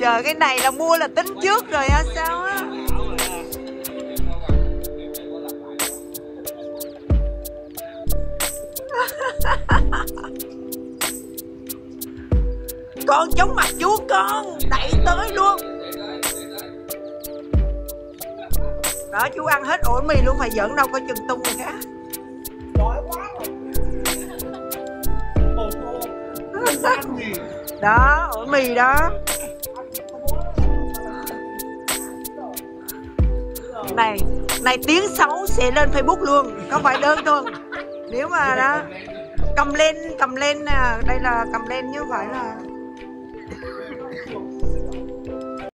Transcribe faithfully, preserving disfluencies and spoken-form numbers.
Trời, cái này là mua là tính trước rồi hả sao á? Con chống mặt chú con, đẩy tới luôn. Đó, chú ăn hết ổ mì luôn, phải giỡn đâu có chừng tung rồi khác. Đó, ổ mì đó. Này, này tiếng xấu sẽ lên Facebook luôn, không phải đơn thuần. Nếu mà đó cầm lên, cầm lên nè, đây là cầm lên chứ không phải là